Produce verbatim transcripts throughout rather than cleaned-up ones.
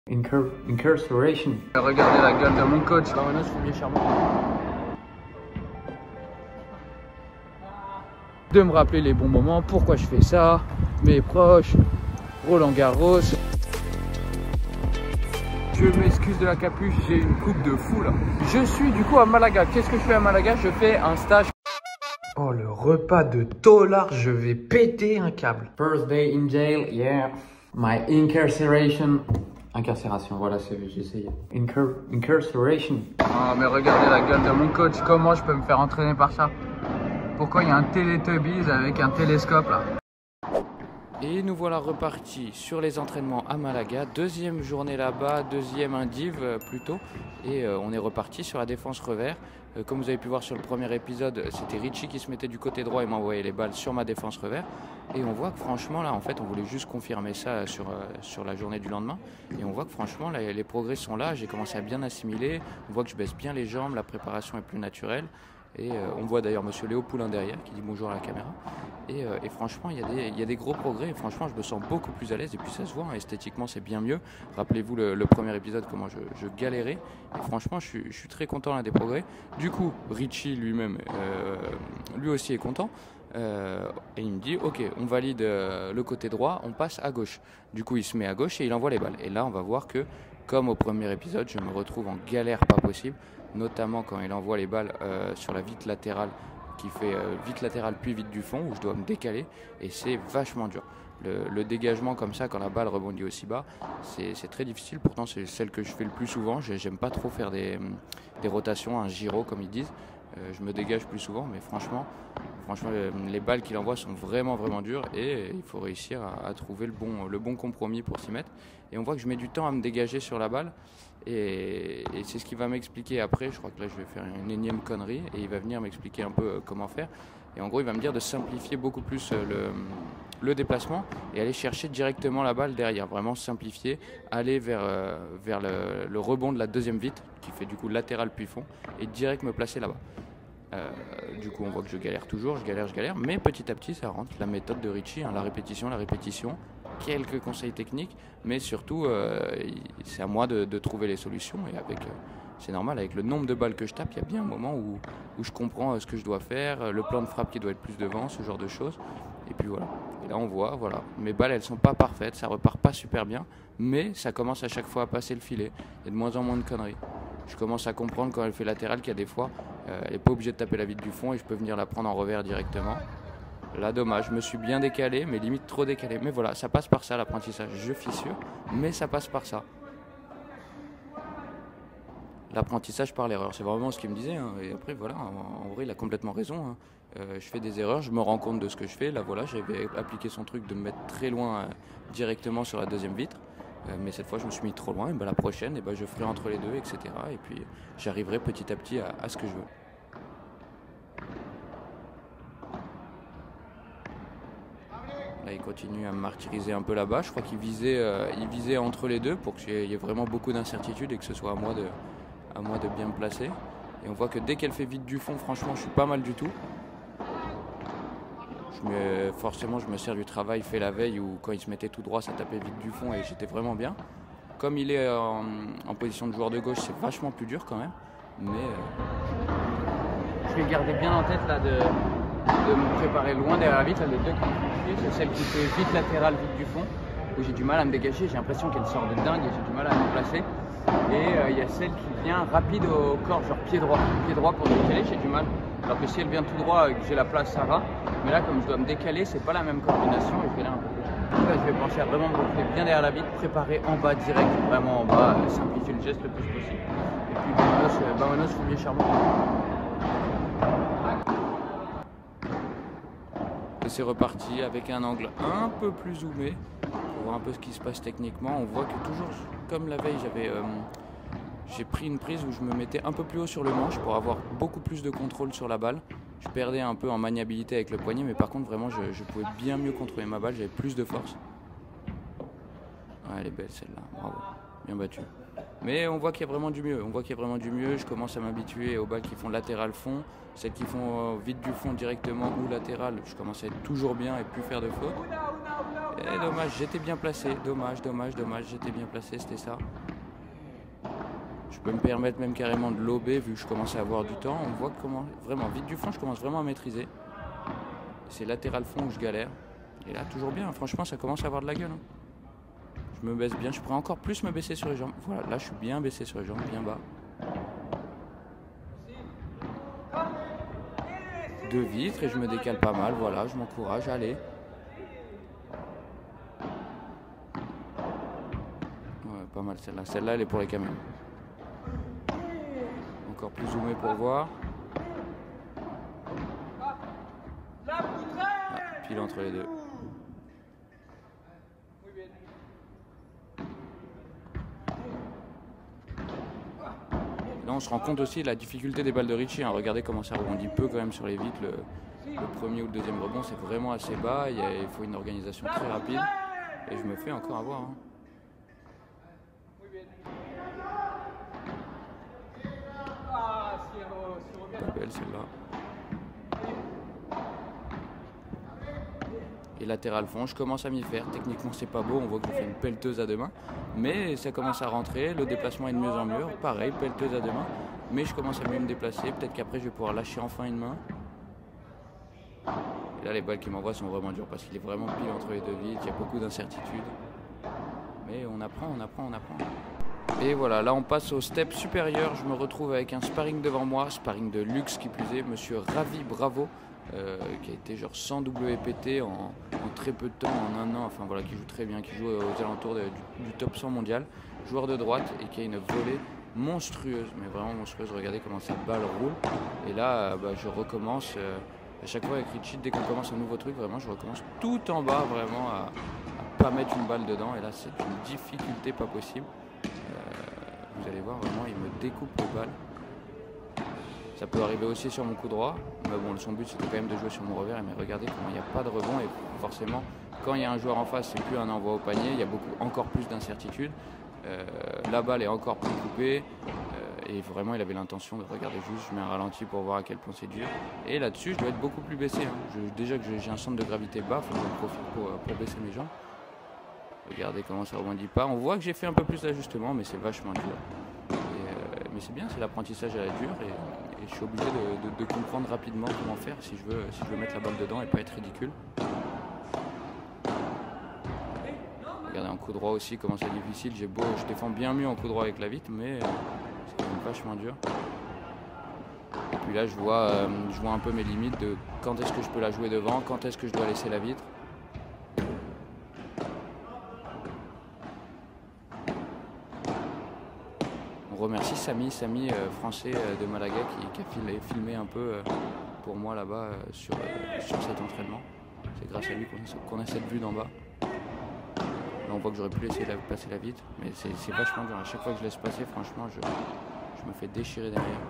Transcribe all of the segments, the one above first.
Incar incarceration. Regardez la gueule de mon coach. Vamanos, fumier charmant. De me rappeler les bons moments, pourquoi je fais ça, mes proches, Roland Garros. Je m'excuse de la capuche, j'ai une coupe de fou là. Je suis du coup à Malaga. Qu'est-ce que je fais à Malaga? Je fais un stage. Oh, le repas de tolard, je vais péter un câble. First day in jail, yeah. My incarceration. Incarcération, voilà, c'est j'ai essayé. Incar incarceration. Oh, mais regardez la gueule de mon coach. Comment je peux me faire entraîner par ça? Pourquoi il y a un Teletubbies avec un télescope là? Et nous voilà repartis sur les entraînements à Malaga. Deuxième journée là-bas, deuxième indiv euh, plutôt. Et euh, on est reparti sur la défense revers. Euh, comme vous avez pu voir sur le premier épisode, c'était Richie qui se mettait du côté droit et m'envoyait les balles sur ma défense revers. Et on voit que franchement là, en fait, on voulait juste confirmer ça sur, euh, sur la journée du lendemain. Et on voit que franchement, là, les progrès sont là. J'ai commencé à bien assimiler. On voit que je baisse bien les jambes, la préparation est plus naturelle. Et euh, on voit d'ailleurs monsieur Léo Poulain derrière qui dit bonjour à la caméra. Et, euh, et franchement, il y, y a des gros progrès. Et franchement, je me sens beaucoup plus à l'aise. Et puis ça se voit, hein, esthétiquement, c'est bien mieux. Rappelez-vous le, le premier épisode, comment je, je galérais. Et franchement, je suis, je suis très content là, des progrès. Du coup, Richie lui-même, euh, lui aussi est content. Euh, et il me dit, ok, on valide euh, le côté droit, on passe à gauche. Du coup, il se met à gauche et il envoie les balles. Et là, on va voir que, comme au premier épisode, je me retrouve en galère pas possible. Notamment quand il envoie les balles euh, sur la vitre latérale qui fait euh, vitre latérale puis vitre du fond où je dois me décaler et c'est vachement dur. Le, le dégagement comme ça quand la balle rebondit aussi bas, c'est très difficile. Pourtant c'est celle que je fais le plus souvent. J'aime pas trop faire des, des rotations, un gyro comme ils disent. Euh, je me dégage plus souvent, mais franchement, franchement les balles qu'il envoie sont vraiment vraiment dures et il faut réussir à, à trouver le bon, le bon compromis pour s'y mettre. Et on voit que je mets du temps à me dégager sur la balle. Et, et c'est ce qu'il va m'expliquer après. Je crois que là je vais faire une énième connerie et il va venir m'expliquer un peu euh, comment faire. Et en gros il va me dire de simplifier beaucoup plus euh, le, le déplacement et aller chercher directement la balle derrière. Vraiment simplifier, aller vers, euh, vers le, le rebond de la deuxième vitre qui fait du coup latéral puis fond et direct me placer là-bas. Euh, du coup on voit que je galère toujours, je galère, je galère, mais petit à petit ça rentre. La méthode de Richie, hein, la répétition, la répétition. Quelques conseils techniques, mais surtout euh, c'est à moi de, de trouver les solutions et avec euh, c'est normal, avec le nombre de balles que je tape, il y a bien un moment où, où je comprends euh, ce que je dois faire, euh, le plan de frappe qui doit être plus devant, ce genre de choses. Et puis voilà. Et là on voit, voilà, mes balles elles sont pas parfaites, ça repart pas super bien, mais ça commence à chaque fois à passer le filet. Il y a de moins en moins de conneries. Je commence à comprendre quand elle fait latérale qu'il y a des fois, euh, elle n'est pas obligée de taper la vitre du fond et je peux venir la prendre en revers directement. Là, dommage, je me suis bien décalé, mais limite trop décalé. Mais voilà, ça passe par ça l'apprentissage. Je fissure, mais ça passe par ça. L'apprentissage par l'erreur, c'est vraiment ce qu'il me disait. Hein. Et après, voilà, en, en vrai, il a complètement raison. Hein. Euh, je fais des erreurs, je me rends compte de ce que je fais. Là, voilà, j'avais appliqué son truc de me mettre très loin euh, directement sur la deuxième vitre. Euh, mais cette fois, je me suis mis trop loin. Et ben, la prochaine, et ben, je ferai entre les deux, et cetera. Et puis, j'arriverai petit à petit à, à ce que je veux. Là, il continue à me martyriser un peu là-bas. Je crois qu'il visait, euh, il visait entre les deux pour qu'il y ait vraiment beaucoup d'incertitudes et que ce soit à moi, de, à moi de bien me placer. Et on voit que dès qu'elle fait vite du fond, franchement, je suis pas mal du tout. Je me, forcément, je me sers du travail fait la veille où quand il se mettait tout droit, ça tapait vite du fond et j'étais vraiment bien. Comme il est en, en position de joueur de gauche, c'est vachement plus dur quand même. Mais euh... je vais garder bien en tête là de... de me préparer loin derrière la vitre. Les deux qui me font, c'est celle qui fait vite latérale, vite du fond, où j'ai du mal à me dégager, j'ai l'impression qu'elle sort de dingue et j'ai du mal à me placer. Et il euh, y a celle qui vient rapide au corps, genre pied droit. Pied droit pour me décaler, j'ai du mal. Alors que si elle vient tout droit et que j'ai la place, ça va. Mais là, comme je dois me décaler, c'est pas la même coordination et je vais là un peu plus. Là, je vais penser à vraiment me retrouver bien derrière la vitre, préparer en bas direct, vraiment en bas, simplifier le geste le plus possible. Et puis, Vamanos, Vamanos, fumier charmant. Et c'est reparti avec un angle un peu plus zoomé pour voir un peu ce qui se passe techniquement. On voit que toujours, comme la veille, j'avais euh, j'ai pris une prise où je me mettais un peu plus haut sur le manche pour avoir beaucoup plus de contrôle sur la balle. Je perdais un peu en maniabilité avec le poignet, mais par contre vraiment je, je pouvais bien mieux contrôler ma balle, j'avais plus de force. Ouais, elle est belle celle-là, bravo, bien battue. Mais on voit qu'il y a vraiment du mieux, on voit qu'il y a vraiment du mieux. Je commence à m'habituer aux balles qui font latéral fond, celles qui font vite du fond directement ou latéral. Je commence à être toujours bien et plus faire de fautes. Et dommage, j'étais bien placé. Dommage, dommage, dommage, j'étais bien placé, c'était ça. Je peux me permettre même carrément de lober vu que je commence à avoir du temps. On voit comment, vraiment, vite du fond, je commence vraiment à maîtriser. C'est latéral fond où je galère. Et là, toujours bien, franchement, ça commence à avoir de la gueule. Hein. Je me baisse bien, je pourrais encore plus me baisser sur les jambes. Voilà, là, je suis bien baissé sur les jambes, bien bas. Deux vitres et je me décale pas mal, voilà, je m'encourage, allez. Ouais, pas mal celle-là, celle-là elle est pour les camions. Encore plus zoomé pour voir. Ah, pile entre les deux. Là, on se rend compte aussi de la difficulté des balles de Ricci. Hein. Regardez comment ça rebondit peu quand même sur les vitres. Le, le premier ou le deuxième rebond, c'est vraiment assez bas. Il, y a, il faut une organisation très rapide. Et je me fais encore avoir. Hein. Pas belle celle-là. Et latéral fond, je commence à m'y faire. Techniquement, c'est pas beau. On voit que je fais une pelleteuse à deux mains. Mais ça commence à rentrer. Le déplacement est de mieux en mieux. Pareil, pelleteuse à deux mains. Mais je commence à mieux me déplacer. Peut-être qu'après, je vais pouvoir lâcher enfin une main. Et là, les balles qui m'envoient sont vraiment dures parce qu'il est vraiment pile entre les deux vitres. Il y a beaucoup d'incertitudes. Mais on apprend, on apprend, on apprend. Et voilà, là, on passe au step supérieur. Je me retrouve avec un sparring devant moi. Sparring de luxe qui plus est. Monsieur Ravi Bravo. Euh, qui a été genre cent W P T en, en très peu de temps, en un an, enfin voilà, qui joue très bien, qui joue aux alentours de, du, du top cent mondial, joueur de droite et qui a une volée monstrueuse, mais vraiment monstrueuse. Regardez comment sa balle roule. Et là, bah, je recommence euh, à chaque fois avec Ricci, dès qu'on commence un nouveau truc, vraiment, je recommence tout en bas, vraiment à, à pas mettre une balle dedans. Et là, c'est une difficulté pas possible. Euh, vous allez voir, vraiment, il me découpe les balles. Ça peut arriver aussi sur mon coup droit, mais bon, son but c'était quand même de jouer sur mon revers. Mais regardez comment il n'y a pas de rebond et forcément, quand il y a un joueur en face, c'est plus un envoi au panier, il y a beaucoup, encore plus d'incertitude. Euh, la balle est encore plus coupée euh, et vraiment il avait l'intention de regarder juste. Je mets un ralenti pour voir à quel point c'est dur. Et là-dessus, je dois être beaucoup plus baissé. Hein. Je, déjà que j'ai un centre de gravité bas, il faut que j'en profite pour, pour baisser mes jambes. Regardez comment ça rebondit pas. On voit que j'ai fait un peu plus d'ajustement, mais c'est vachement dur. Et, euh, mais c'est bien, c'est l'apprentissage à la dure. Et, Et je suis obligé de, de, de comprendre rapidement comment faire si je, veux, si je veux mettre la balle dedans et pas être ridicule. Regardez en coup droit aussi comment c'est difficile. J'ai beau, je défends bien mieux en coup droit avec la vitre, mais c'est quand même vachement dur. Et puis là, je vois, euh, je vois un peu mes limites de quand est-ce que je peux la jouer devant, quand est-ce que je dois laisser la vitre. On remercie Samy, Samy euh, français euh, de Malaga qui, qui a filmé, filmé un peu euh, pour moi là-bas euh, sur, euh, sur cet entraînement. C'est grâce à lui qu'on a, qu'on a cette vue d'en bas. Là on voit que j'aurais pu laisser la, passer la vitre, mais c'est vachement dur. À chaque fois que je laisse passer, franchement, je, je me fais déchirer derrière.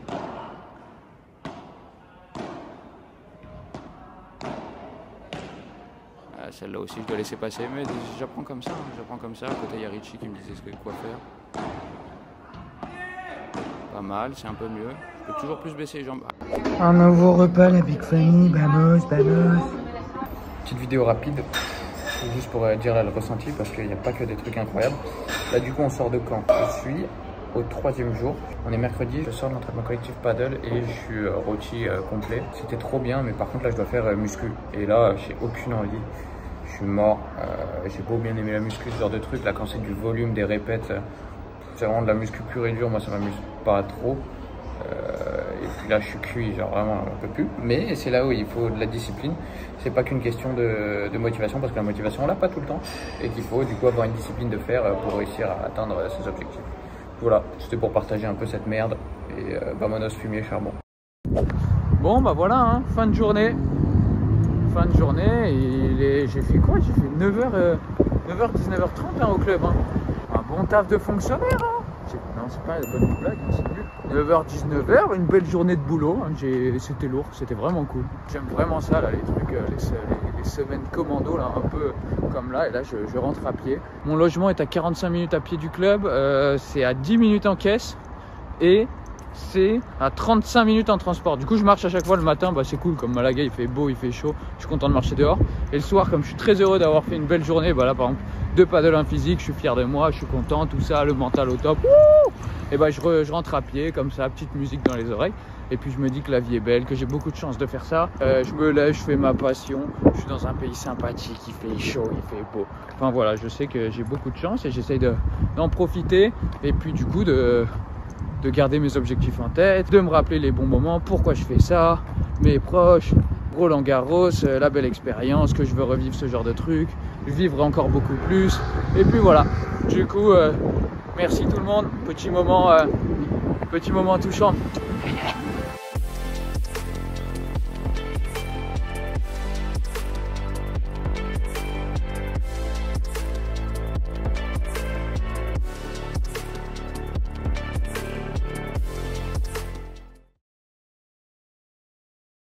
Ah, celle-là aussi je dois laisser passer, mais j'apprends comme ça, hein, j'apprends comme ça. À côté il y a Ricci qui me disait ce que, quoi faire. Pas mal, c'est un peu mieux. Je peux toujours plus baisser les jambes. Un nouveau repas, la Big Family, vamos, vamos. Petite vidéo rapide, juste pour dire là, le ressenti, parce qu'il n'y a pas que des trucs incroyables. Là du coup on sort de camp. Je suis au troisième jour. On est mercredi, je sors de l'entraînement collectif paddle et je suis euh, rôti euh, complet. C'était trop bien, mais par contre là je dois faire euh, muscu. Et là j'ai aucune envie. Je suis mort. Euh, j'ai beau bien aimer la muscu, ce genre de truc. Là quand c'est du volume, des répètes, euh, c'est vraiment de la muscu pure et dure. Moi ça m'amuse pas trop. Euh, et puis là je suis cuit, genre vraiment un peu plus. Mais c'est là où il faut de la discipline. C'est pas qu'une question de, de motivation, parce que la motivation on l'a pas tout le temps. Et qu'il faut du coup avoir une discipline de fer pour réussir à atteindre ses objectifs. Voilà, c'était pour partager un peu cette merde. Et euh, vamonos, fumier, charbon. Bon bah voilà, hein, fin de journée. Fin de journée, j'ai fait quoi? J'ai fait neuf heures, euh, neuf heures, dix-neuf heures trente hein, au club. Hein. Un bon taf de fonctionnaire. Hein. Non, c'est pas une bonne blague, hein, c'est nul. neuf heures, dix-neuf heures, une belle journée de boulot. Hein. C'était lourd, c'était vraiment cool. J'aime vraiment ça, là, les trucs, euh, les, les, les semaines commando, là, un peu comme là. Et là, je, je rentre à pied. Mon logement est à quarante-cinq minutes à pied du club. Euh, c'est à dix minutes en caisse. Et c'est à trente-cinq minutes en transport. Du coup, je marche à chaque fois le matin, bah, c'est cool, comme Malaga, il fait beau, il fait chaud, je suis content de marcher dehors. Et le soir, comme je suis très heureux d'avoir fait une belle journée, bah là par exemple, deux paddles, un physique, je suis fier de moi, je suis content, tout ça, le mental au top. Wouh, et bah je, re, je rentre à pied, comme ça, petite musique dans les oreilles. Et puis je me dis que la vie est belle, que j'ai beaucoup de chance de faire ça. Euh, je me lève, je fais ma passion. Je suis dans un pays sympathique, il fait chaud, il fait beau. Enfin voilà, je sais que j'ai beaucoup de chance et j'essaye d'en profiter. Et puis du coup de, de garder mes objectifs en tête, de me rappeler les bons moments, pourquoi je fais ça, mes proches, Roland Garros, la belle expérience, que je veux revivre ce genre de truc, vivre encore beaucoup plus. Et puis voilà, du coup, euh, merci tout le monde. Petit moment, euh, petit moment touchant.